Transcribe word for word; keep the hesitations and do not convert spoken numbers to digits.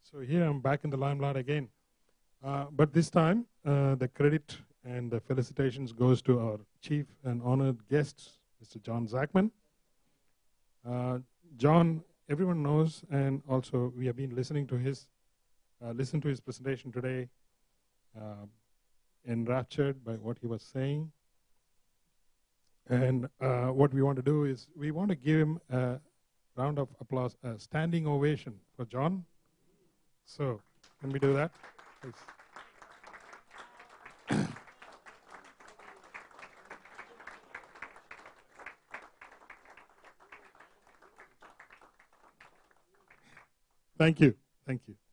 So here I'm back in the limelight again. Uh, but this time, uh, the credit and the felicitations goes to our chief and honored guest, Mister John Zachman. Uh, John, everyone knows, and also we have been listening to his, uh, listen to his presentation today, uh, enraptured by what he was saying. And uh, what we want to do is we want to give him a round of applause, a standing ovation for John. So, can we do that, please? Thank you. Thank you.